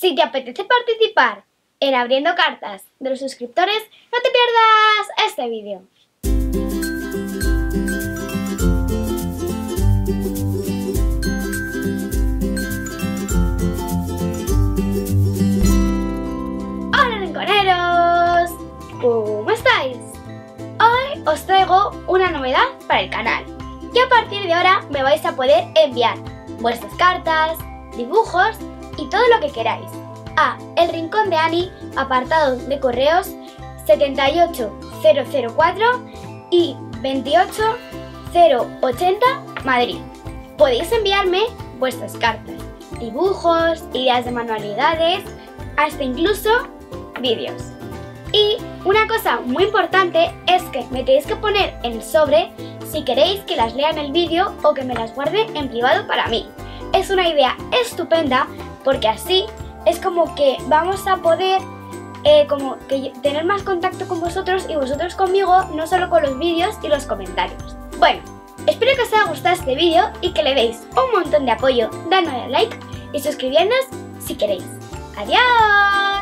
Si te apetece participar en abriendo cartas de los suscriptores, no te pierdas este vídeo. ¡Hola rinconeros! ¿Cómo estáis? Hoy os traigo una novedad para el canal. Y a partir de ahora me vais a poder enviar vuestras cartas, dibujos y todo lo que queráis a El Rincón de Ani, apartado de correos 78004 y 28080 Madrid. Podéis enviarme vuestras cartas, dibujos, ideas de manualidades, hasta incluso vídeos. Y una cosa muy importante es que me tenéis que poner en el sobre si queréis que las lea en el vídeo o que me las guarde en privado para mí. Es una idea estupenda porque así es como que vamos a poder tener más contacto con vosotros y vosotros conmigo, no solo con los vídeos y los comentarios. Bueno, espero que os haya gustado este vídeo y que le deis un montón de apoyo dándole a like y suscribiéndoos si queréis. ¡Adiós!